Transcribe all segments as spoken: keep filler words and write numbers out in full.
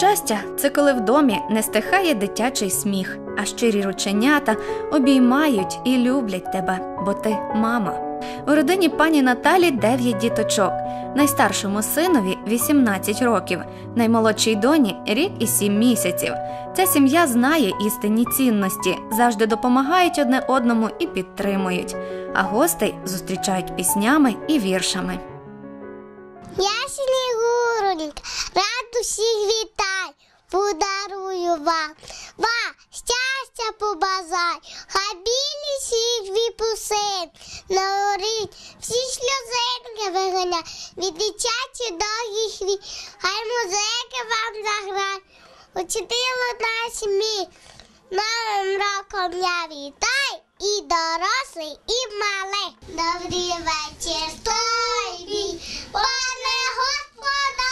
Щастя – це коли в домі не стихає дитячий сміх, а щирі рученята обіймають і люблять тебе, бо ти мама. У родині пані Наталі дев'ять діточок. Найстаршому синові – вісімнадцять років, наймолодшій доні – рік і сім місяців. Ця сім'я знає істинні цінності, завжди допомагають одне одному і підтримують. А гостей зустрічають піснями і віршами. Я Снігуронька, рад усіх вітай, подарую вам. Вам щастя побажай, хай білі сіжві пусин, наорить всі сльозинки вигоня, від дитячі довгі хві, хай музики вам заграй, учителю наші мій, новим роком я вітай, і дорослий, і малий. Добрий вечір тобі, пане Господа,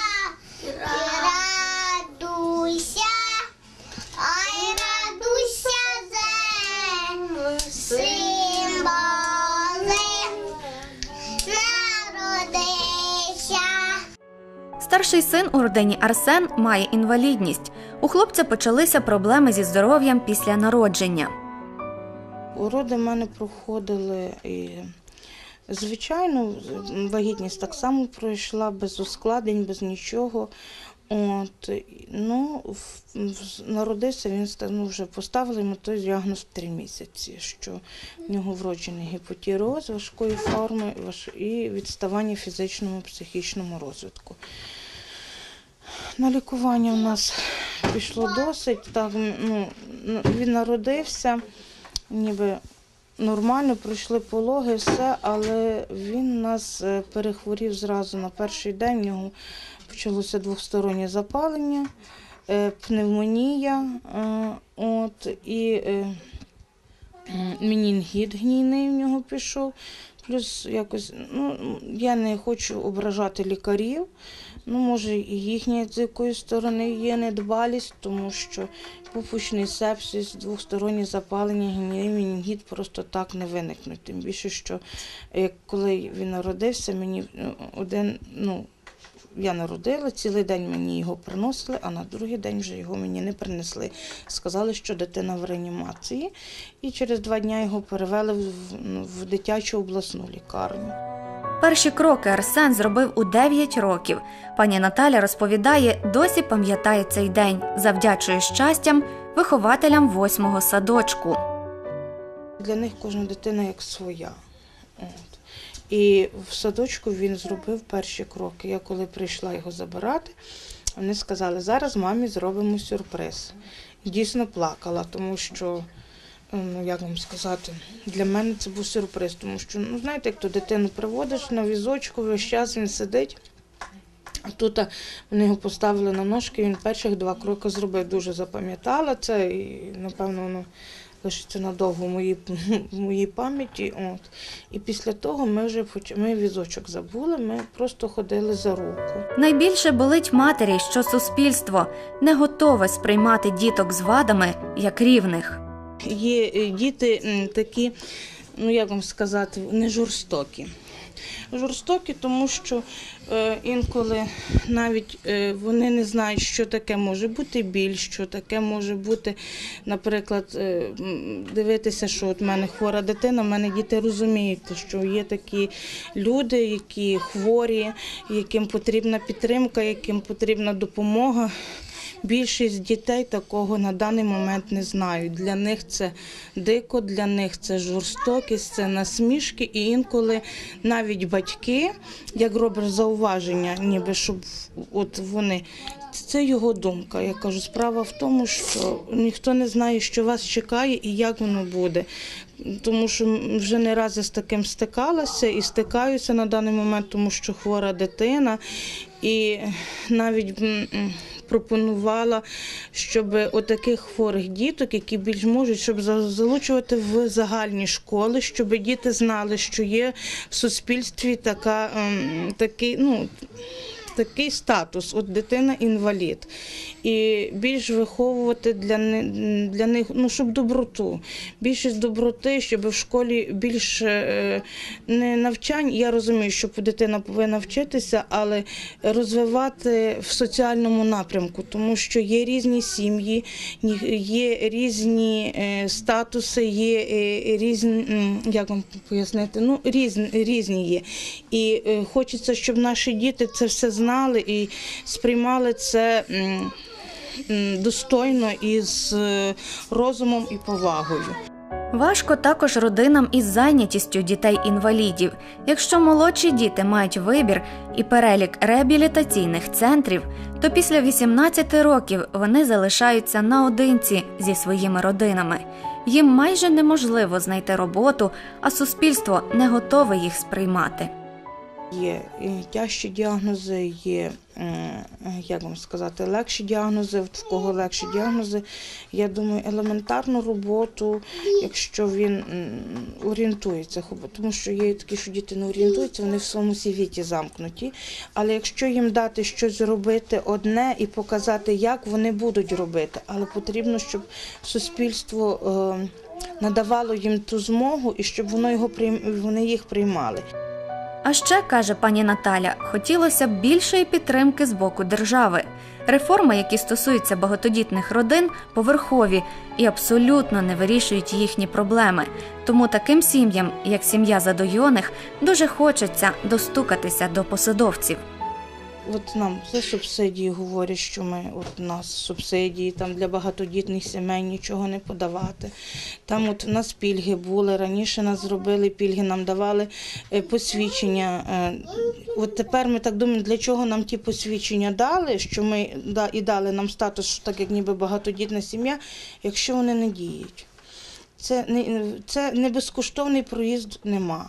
радуйся, ай радуйся, земле, син Божий народився. Старший син у родині Арсен має інвалідність. У хлопця почалися проблеми зі здоров'ям після народження. Уроди в мене проходили, і, звичайно, вагітність так само пройшла, без ускладнень, без нічого. От, ну, народився він, ну, вже поставили йому той діагноз в три місяці, що в нього вроджений гіпотиреоз важкої форми і відставання в фізичному, психічному розвитку. На лікування у нас пішло досить, так, ну, він народився, ніби нормально, пройшли пологи, все, але він у нас перехворів зразу на перший день, в нього почалося двостороннє запалення, пневмонія, от, і менінгіт гнійний в нього пішов. Плюс якось, ну, я не хочу ображати лікарів, ну, може, і їхня з якоїсь сторони є недбалість, тому що пупочний сепсис, двостороннє запалення, гнійний менінгіт просто так не виникнуть. Тим більше, що коли він народився, мені один, ну, я народила, цілий день мені його приносили, а на другий день вже його мені не принесли. Сказали, що дитина в реанімації, і через два дні його перевели в, в дитячу обласну лікарню. Перші кроки Арсен зробив у дев'ять років. Пані Наталя розповідає, досі пам'ятає цей день, завдячує щастям вихователям восьмого садочку. Для них кожна дитина як своя. От. І в садочку він зробив перші кроки. Я коли прийшла його забирати, вони сказали, зараз мамі зробимо сюрприз. І дійсно плакала, тому що, ну, як вам сказати, для мене це був сюрприз, тому що, ну, знаєте, як то дитину приводиш на візочку, весь час він сидить, а тут вони його поставили на ножки, він перших два кроки зробив, дуже запам'ятала це, і, напевно, воно лишиться надовго в моїй, в моїй пам'яті. От. І після того ми вже ми візочок забули, ми просто ходили за руку. Найбільше болить матері, що суспільство не готове сприймати діток з вадами як рівних. Є діти такі, ну як вам сказати, не жорстокі. Жорстокі, тому що е, інколи навіть е, вони не знають, що таке може бути біль, що таке може бути, наприклад, е, дивитися, що от в мене хвора дитина, в мене діти розуміють, що є такі люди, які хворі, яким потрібна підтримка, яким потрібна допомога. Більшість дітей такого на даний момент не знають. Для них це дико, для них це жорстокість, це насмішки. І інколи навіть батьки, як роблять зауваження, ніби щоб от вони, це його думка. Я кажу, справа в тому, що ніхто не знає, що вас чекає і як воно буде. Тому що вже не раз я з таким стикалася і стикаюся на даний момент, тому що хвора дитина. І навіть пропонувала, щоб отаких хворих діток, які більш можуть, щоб залучувати в загальні школи, щоб діти знали, що є в суспільстві така, такий, ну, такий статус, от дитина-інвалід, і більш виховувати для, для них, ну, щоб доброту, більше доброти, щоб в школі більше не навчань, я розумію, що дитина повинна вчитися, але розвивати в соціальному напрямку, тому що є різні сім'ї, є різні статуси, є різні, як вам пояснити, ну, різні, різні є. І хочеться, щоб наші діти це все знали і сприймали це достойно і з розумом і повагою. Важко також родинам із зайнятістю дітей-інвалідів. Якщо молодші діти мають вибір і перелік реабілітаційних центрів, то після вісімнадцяти років вони залишаються наодинці зі своїми родинами. Їм майже неможливо знайти роботу, а суспільство не готове їх сприймати. Є тяжчі діагнози, є, як вам сказати, легші діагнози, в кого легші діагнози. Я думаю, елементарну роботу, якщо він орієнтується, тому що є такі, що діти не орієнтуються, вони в своєму світі замкнуті. Але якщо їм дати щось робити одне і показати, як вони будуть робити, але потрібно, щоб суспільство надавало їм ту змогу і щоб воно його, вони їх приймали. А ще, каже пані Наталя, хотілося б більшої підтримки з боку держави. Реформи, які стосуються багатодітних родин, поверхові і абсолютно не вирішують їхні проблеми. Тому таким сім'ям, як сім'я Задойоних, дуже хочеться достукатися до посадовців. От нам за субсидії говорять, що ми, от у нас субсидії, там для багатодітних сімей нічого не подавати. Там от у нас пільги були, раніше нас зробили пільги, нам давали посвідчення. От тепер ми так думаємо, для чого нам ті посвідчення дали, що ми і дали нам статус, так як ніби багатодітна сім'я, якщо вони не діють. Це не, це не безкоштовний проїзд нема.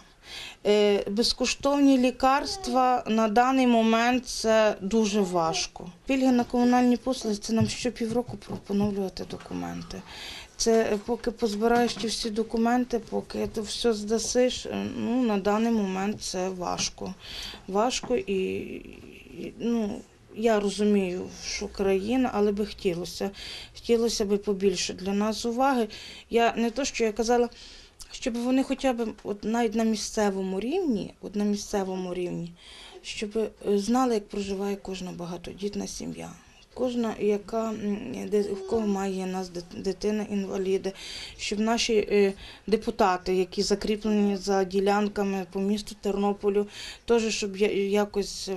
Безкоштовні лікарства на даний момент це дуже важко. Пільги на комунальні послуги – це нам щопівроку поновлювати документи. Це поки позбираєш ті всі документи, поки ти все здасиш, ну, на даний момент це важко. Важко і, ну, я розумію, що країна, але би хотілося. Хотілося б побільше для нас уваги. Я не то, що я казала, щоб вони хоча б от навіть на місцевому рівні, от на місцевому рівні, щоб знали, як проживає кожна багатодітна сім'я. Кожна, яка, в кого має нас дитина-інваліди, щоб наші депутати, які закріплені за ділянками по місту Тернополю, теж, щоб якось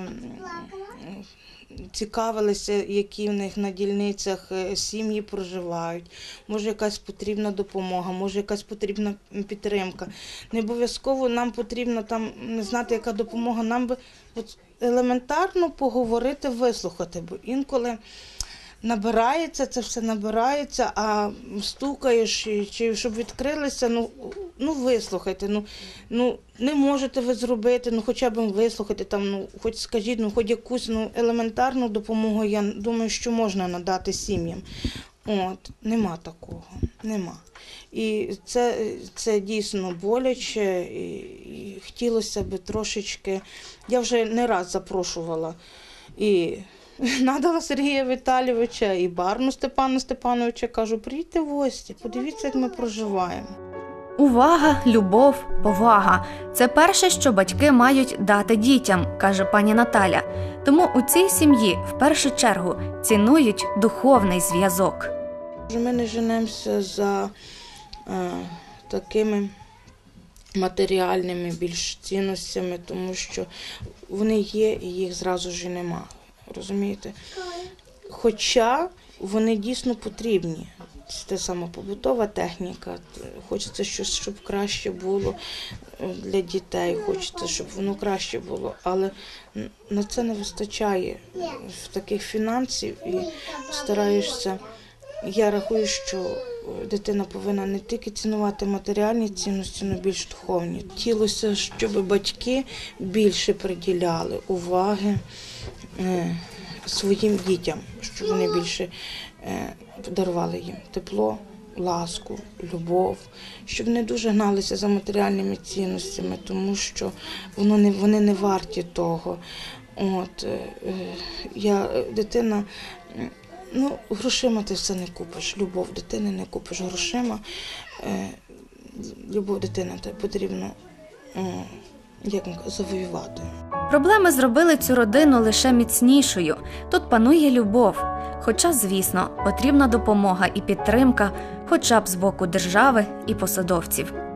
цікавилися, які в них на дільницях сім'ї проживають. Може, якась потрібна допомога, може, якась потрібна підтримка. Не обов'язково нам потрібно там не знати, яка допомога, нам би от елементарно поговорити, вислухати, бо інколи набирається, це все набирається, а стукаєш, чи щоб відкрилися, ну, ну вислухайте, ну, ну не можете ви зробити, ну хоча б вислухати, там, ну, хоч скажіть, ну хоч якусь ну, елементарну допомогу, я думаю, що можна надати сім'ям. От, нема такого, нема. І це, це дійсно боляче, і, і хотілося б трошечки, я вже не раз запрошувала і Надала Сергія Віталійовича і Барну Степана Степановича, кажу, приїдьте в гості, подивіться, як ми проживаємо. Увага, любов, повага – це перше, що батьки мають дати дітям, каже пані Наталя. Тому у цій сім'ї в першу чергу цінують духовний зв'язок. Ми не женемося за е, такими матеріальними більш цінностями, тому що вони є і їх зразу ж і нема. Розумієте? Хоча вони дійсно потрібні. Це саме побутова техніка. Хочеться щось, щоб краще було для дітей, хочеться, щоб воно краще було. Але на це не вистачає в таких фінансів і стараєшся. Я рахую, що дитина повинна не тільки цінувати матеріальні цінності, але більш духовні. Хотілося, щоб батьки більше приділяли уваги своїм дітям, щоб вони більше дарували їм тепло, ласку, любов, щоб не дуже гналися за матеріальними цінностями, тому що воно не, вони не варті того. От, е, е, я, е, дитина, м, ну, грошима ти все не купиш, любов дитини не купиш грошима. Е, любов дитини те потрібно е, як завоювати. Проблеми зробили цю родину лише міцнішою. Тут панує любов. Хоча, звісно, потрібна допомога і підтримка, хоча б з боку держави і посадовців.